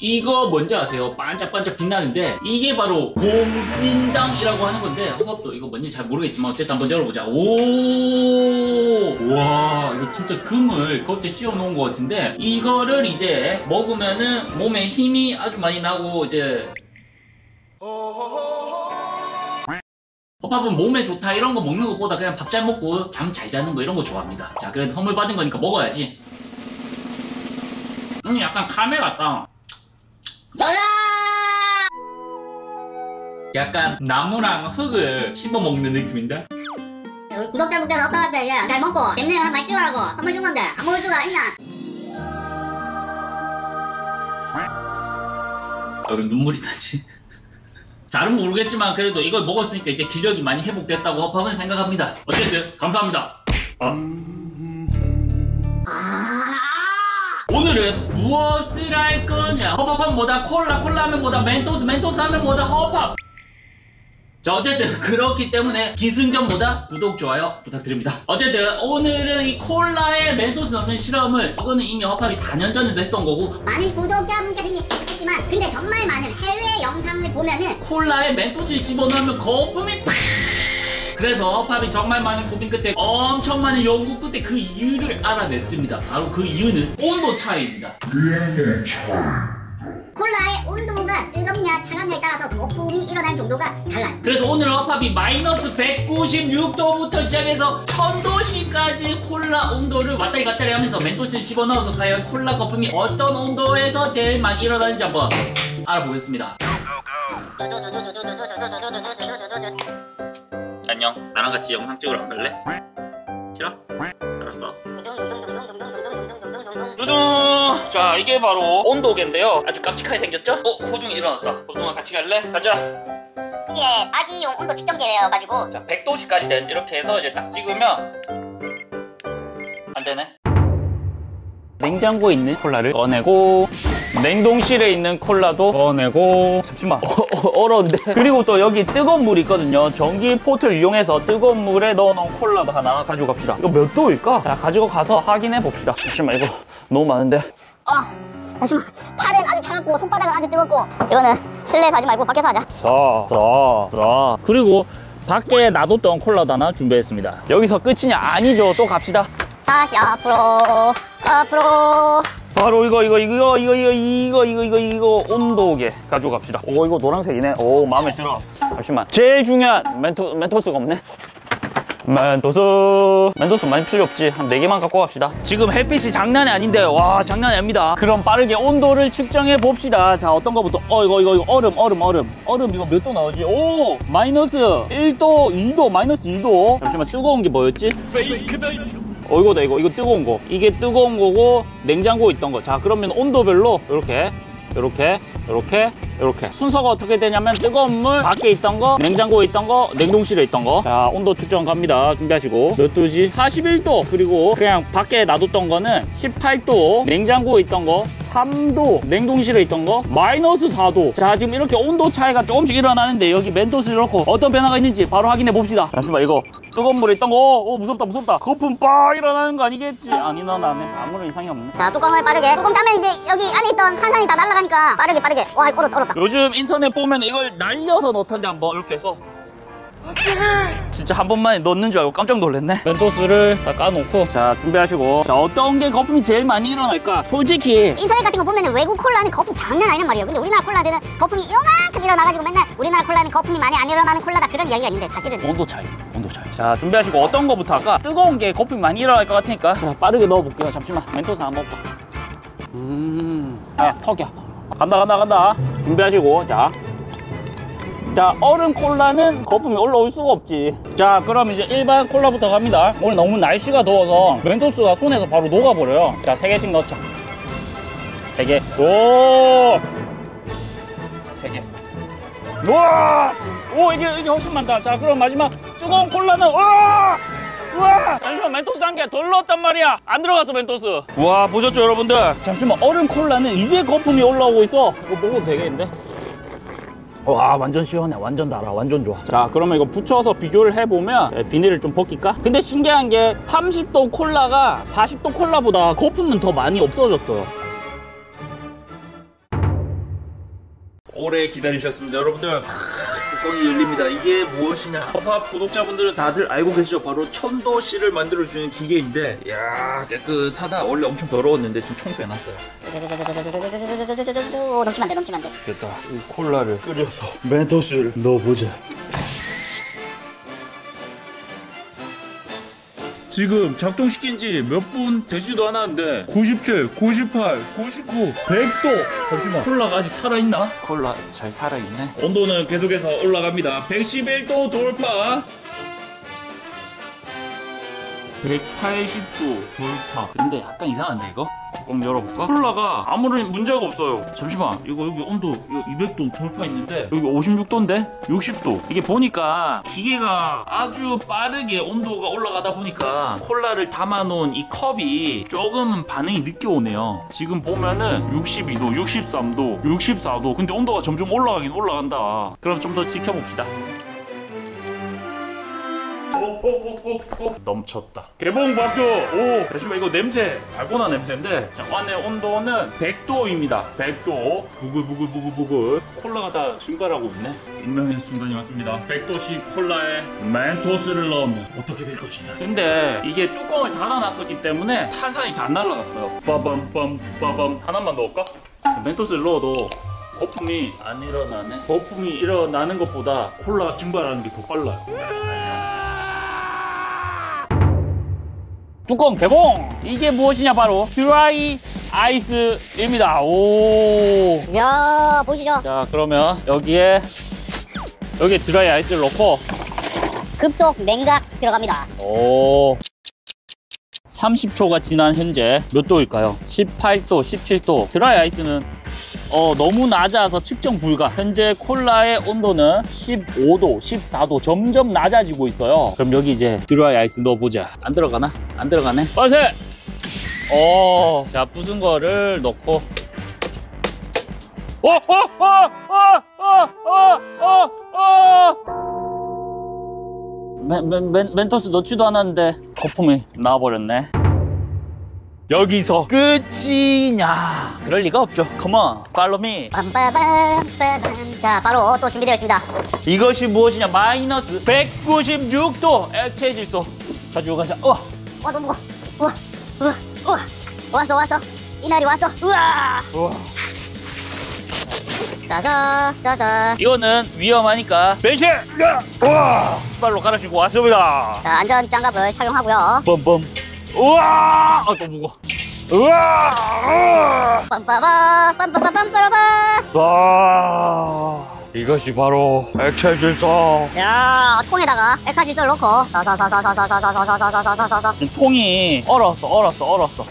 이거 뭔지 아세요? 반짝반짝 빛나는데 이게 바로 공진당이라고 하는 건데 허팝도 이거 뭔지 잘 모르겠지만 어쨌든 한번 열어보자. 오, 와, 이거 진짜 금을 겉에 씌워 놓은 것 같은데 이거를 이제 먹으면은 몸에 힘이 아주 많이 나고 이제 허팝은 몸에 좋다 이런 거 먹는 것보다 그냥 밥 잘 먹고 잠 잘 자는 거 이런 거 좋아합니다. 자, 그래도 선물 받은 거니까 먹어야지. 약간 카멜 같다. 약간 나무랑 흙을 씹어 먹는 느낌인데? 우리 구독자분께서 허팝한테 이제 잘 먹고 잼내를 한 많이 찍으라고 선물 준 건데 안 먹을 수가 있나? 왜 눈물이 나지? 잘은 모르겠지만 그래도 이걸 먹었으니까 이제 기력이 많이 회복됐다고 허팝은 생각합니다. 어쨌든 감사합니다. 오늘은 무엇을 할 거냐? 허팝하면 뭐다? 콜라 하면 뭐다? 멘토스 하면 뭐다? 허팝! 자, 어쨌든 그렇기 때문에 기승전보다 구독, 좋아요 부탁드립니다. 어쨌든 오늘은 이 콜라에 멘토스 넣는 실험을 이거는 이미 허팝이 4년 전에도 했던 거고 많은 구독자분께서 이미 했지만 근데 정말 많은 해외 영상을 보면은 콜라에 멘토스를 집어넣으면 거품이 팍! 그래서 허팝이 정말 많은 고민 끝에 엄청 많은 연구 끝에 그 이유를 알아냈습니다. 바로 그 이유는 온도 차이입니다. 콜라의 온도가 뜨겁냐 차갑냐에 따라서 거품이 일어나는 정도가 달라요. 그래서 오늘 허팝이 마이너스 196도부터 시작해서 1000도씨까지 콜라 온도를 왔다리 갔다리 하면서 멘토스를 집어넣어서 과연 콜라 거품이 어떤 온도에서 제일 많이 일어나는지 한번 알아보겠습니다. 안녕, 나랑 같이 영상 찍으러 안 갈래? 싫어? 알았어. 두둥! 자, 이게 바로 온도계인데요. 아주 깜찍하게 생겼죠? 호둥이 일어났다. 호둥아 같이 갈래? 가자. 이게 아기용 온도 측정기여가지고 자, 100도씨까지 된 이렇게 해서 이제 딱 찍으면 안 되네. 냉장고에 있는 콜라를 꺼내고 냉동실에 있는 콜라도 꺼내고 잠시만 얼었는데 그리고 또 여기 뜨거운 물이 있거든요. 전기 포트를 이용해서 뜨거운 물에 넣어놓은 콜라도 하나 가지고 갑시다. 이거 몇 도일까? 자, 가지고 가서 확인해 봅시다. 잠시만, 이거 너무 많은데. 잠시만, 팔은 아주 차갑고 손바닥은 아주 뜨겁고 이거는 실내에서 하지 말고 밖에서 하자. 자 그리고 밖에 놔뒀던 콜라도 하나 준비했습니다. 여기서 끝이냐? 아니죠. 또 갑시다. 다시 앞으로 바로 이거 온도계 가지고 갑시다. 오, 이거 노란색이네. 오, 마음에 들어. 잠시만, 제일 중요한 멘토스가 없네. 멘토스 많이 필요 없지. 한 4개만 갖고 갑시다. 지금 햇빛이 장난이 아닌데, 와, 장난이 아닙니다. 그럼 빠르게 온도를 측정해 봅시다. 자, 어떤 거부터? 이거 얼음 이거 몇 도 나오지? 오, 마이너스 1도, 2도, 마이너스 2도. 잠시만, 뜨거운 게 뭐였지? 이거다. 이거 뜨거운 거. 이게 뜨거운 거고 냉장고에 있던 거. 자, 그러면 온도별로 이렇게 순서가 어떻게 되냐면 뜨거운 물, 밖에 있던 거, 냉장고에 있던 거, 냉동실에 있던 거. 자, 온도 측정 갑니다. 준비하시고. 몇 도지? 41도. 그리고 그냥 밖에 놔뒀던 거는 18도, 냉장고에 있던 거 3도, 냉동실에 있던 거 마이너스 4도. 자, 지금 이렇게 온도 차이가 조금씩 일어나는데 여기 멘토스를 넣고 어떤 변화가 있는지 바로 확인해 봅시다. 잠시만, 이거 뜨거운 물에 있던 거 무섭다. 거품 빡 일어나는 거 아니겠지? 안 일어나네. 아무런 이상이 없네. 자, 뚜껑을 빠르게 뚜껑 따면 이제 여기 안에 있던 탄산이 다 날아가니까 빠르게 와, 얼었다. 요즘 인터넷 보면 이걸 날려서 넣던데 한번 이렇게 해서 진짜 한 번만에 넣는 줄 알고 깜짝 놀랐네. 멘토스를 다 까놓고 자, 준비하시고. 자, 어떤 게 거품이 제일 많이 일어날까? 솔직히 인터넷 같은 거 보면 외국 콜라는 거품 장난 아니란 말이에요. 근데 우리나라 콜라들은 거품이 이만큼 일어나가지고 맨날 우리나라 콜라는 거품이 많이 안 일어나는 콜라다 그런 이야기가 있는데 사실은 온도 차이. 자, 준비하시고 어떤 거부터 할까? 뜨거운 게 거품이 많이 일어날 것 같으니까 자, 빠르게 넣어볼게요. 잠시만, 멘토스 한번 먹고. 야, 턱이야. 간다. 준비하시고. 자, 얼음 콜라는 거품이 올라올 수가 없지. 자, 그럼 이제 일반 콜라부터 갑니다. 오늘 너무 날씨가 더워서 멘토스가 손에서 바로 녹아버려요. 자, 3개씩 넣자. 3개. 오! 3개. 우와! 오, 이게 훨씬 많다. 자, 그럼 마지막 뜨거운 콜라는 우와! 잠시만, 멘토스 한 개 덜 넣었단 말이야. 안 들어갔어, 멘토스. 우와, 보셨죠, 여러분들? 잠시만, 얼음 콜라는 이제 거품이 올라오고 있어. 이거 먹어도 되겠는데? 와, 완전 시원해. 완전 달아. 완전 좋아. 자, 그러면 이거 붙여서 비교를 해보면 비닐을 좀 벗길까? 근데 신기한 게 30도 콜라가 40도 콜라보다 거품은 더 많이 없어졌어요. 오래 기다리셨습니다 여러분들. 뚜껑이 열립니다. 이게 무엇이냐? 팝팝 구독자분들은 다들 알고 계시죠? 바로 천도씨를 만들어주는 기계인데, 이야 깨끗하다. 원래 엄청 더러웠는데 좀 청소해놨어요. 넘치면 안돼 넘치면 안돼. 됐다. 이 콜라를 끓여서 멘토스를 넣어보자. 지금 작동시킨 지 몇 분 되지도 않았는데 97, 98, 99, 100도. 잠시만, 콜라가 아직 살아있나? 콜라 잘 살아있네. 온도는 계속해서 올라갑니다. 111도 돌파, 180도 돌파. 근데 약간 이상한데 이거? 뚜껑 열어볼까? 콜라가 아무런 문제가 없어요. 잠시만, 이거 여기 온도 이거 200도 돌파 있는데 여기 56도인데 60도. 이게 보니까 기계가 아주 빠르게 온도가 올라가다 보니까 콜라를 담아놓은 이 컵이 조금 반응이 늦게 오네요. 지금 보면은 62도, 63도, 64도. 근데 온도가 점점 올라가긴 올라간다. 그럼 좀 더 지켜봅시다. 넘쳤다. 개봉 박교. 오, 잠시만, 이거 냄새 달고나 냄새인데. 자, 안에 온도는 100도입니다 100도. 부글부글부글부글. 콜라가 다 증발하고 있네. 운명의 순간이 왔습니다. 100도씨 콜라에 멘토스를 넣으면 어떻게 될 것이냐. 근데 이게 뚜껑을 닫아놨었기 때문에 탄산이 다 안 날라갔어요. 빠밤. 하나만 넣을까? 멘토스를 넣어도 거품이 안 일어나네. 거품이 일어나는 것보다 콜라가 증발하는 게 더 빨라요. 뚜껑 개봉! 이게 무엇이냐, 바로 드라이 아이스입니다. 오. 야 보이시죠? 자, 그러면 여기에 드라이 아이스를 넣고 급속 냉각 들어갑니다. 오. 30초가 지난 현재 몇 도일까요? 18도, 17도. 드라이 아이스는 너무 낮아서 측정 불가. 현재 콜라의 온도는 15도, 14도. 점점 낮아지고 있어요. 그럼 여기 이제 드라이 아이스 넣어보자. 안 들어가나? 안 들어가네. 빠세! 자, 부순 거를 넣고. 멘토스 넣지도 않았는데 거품이 나와버렸네. 여기서 끝이냐? 그럴 리가 없죠. Come on, follow me. 빰빠밤. 자, 바로 또 준비되어 있습니다. 이것이 무엇이냐? 마이너스 196도 액체 질소 가지고 가자. 와 너무 무거워. 우와. 왔어. 이날이 왔어. 우와. 싸서. 이거는 위험하니까 배실! 숟발로 갈아주고 왔습니다. 자, 안전 장갑을 착용하고요. 뻔뻔. 우와! 또 무거워. 우와! 빰빠밤. 쏴! 이것이 바로 액체 질소. 야, 통에다가 액화질소를 넣고 사사사사사사사사사사사사사. 지금 통이 얼었어.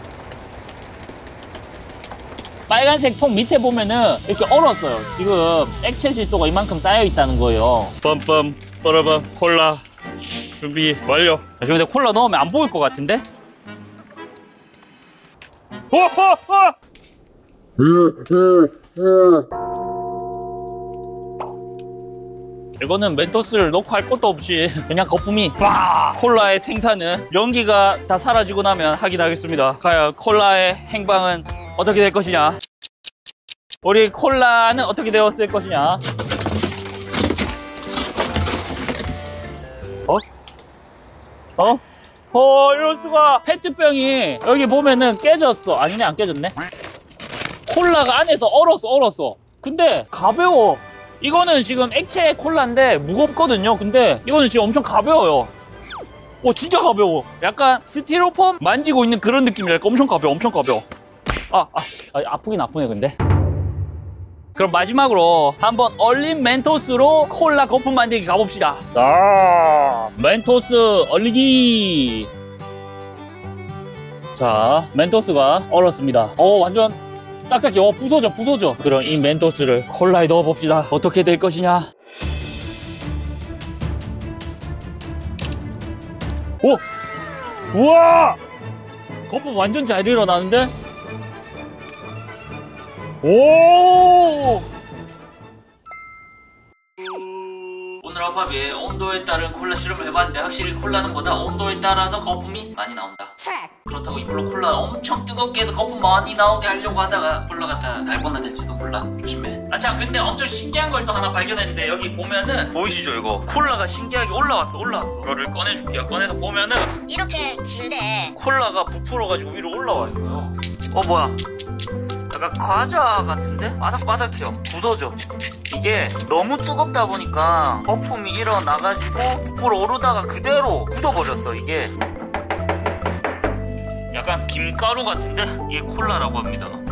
빨간색 통 밑에 보면은 이렇게 얼었어요. 지금 액체 질소가 이만큼 쌓여 있다는 거예요. 뻔뻔 빠라밤 콜라 준비 완료. 지금 근데 콜라 넣으면 안 보일 것 같은데? 이거는 멘토스를 넣고 할 것도 없이 그냥 거품이 빡! 콜라의 생산은 연기가 다 사라지고 나면 확인하겠습니다. 과연 콜라의 행방은 어떻게 될 것이냐? 우리 콜라는 어떻게 되었을 것이냐? 이럴 수가. 페트병이 여기 보면은 깨졌어. 아니네, 안 깨졌네. 콜라가 안에서 얼었어. 근데 가벼워. 이거는 지금 액체 콜라인데 무겁거든요. 근데 이거는 지금 엄청 가벼워요. 진짜 가벼워. 약간 스티로폼 만지고 있는 그런 느낌이랄까. 엄청 가벼워. 아프긴 아프네. 근데 그럼 마지막으로 한번 얼린 멘토스로 콜라 거품 만들기 가봅시다. 자, 멘토스 얼리기. 자, 멘토스가 얼었습니다. 완전 딱딱해. 부서져. 그럼 이 멘토스를 콜라에 넣어봅시다. 어떻게 될 것이냐? 우와! 거품 완전 잘 일어나는데? 오늘 콜라팝이 온도에 따른 콜라 실험을 해봤는데 확실히 콜라는 보다 온도에 따라서 거품이 많이 나온다. 그렇다고 이걸로 콜라 엄청 뜨겁게 해서 거품 많이 나오게 하려고 하다가 콜라가 다 달고나 될지도 몰라. 조심해. 아 참, 근데 엄청 신기한 걸 또 하나 발견했는데 여기 보면은 보이시죠 이거? 콜라가 신기하게 올라왔어. 이거를 꺼내줄게요. 꺼내서 보면은 이렇게 긴데 콜라가 부풀어가지고 위로 올라와 있어요. 뭐야? 약간 과자 같은데? 바삭바삭해요. 굳어져. 이게 너무 뜨겁다 보니까 거품이 일어나가지고 부풀어 오르다가 그대로 굳어버렸어. 이게 약간 김가루 같은데? 이게 콜라라고 합니다.